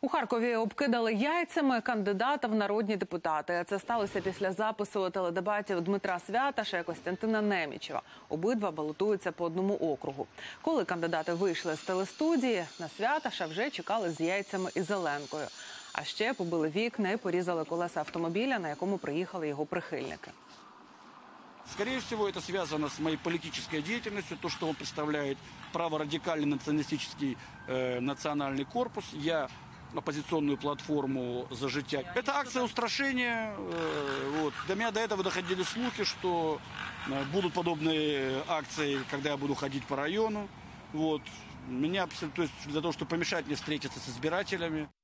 У Харкові обкидали яйцями кандидата в народні депутати. Це сталося після запису теледебатів Дмитра Святаша і Костянтина Немічева. Обидва балотуються по одному округу. Коли кандидати вийшли з телестудії, на Святаша вже чекали з яйцями і зеленкою. А ще побили вікна і порізали колеса автомобіля, на якому приїхали його прихильники. Скорее всего, это связано с моей политической деятельностью, то, что он представляет праворадикальный националистический национальный корпус. Я оппозиционную платформу «За життя». Это акция устрашения. До меня до этого доходили слухи, что будут подобные акции, когда я буду ходить по району. Меня, то есть для того, чтобы помешать мне встретиться с избирателями.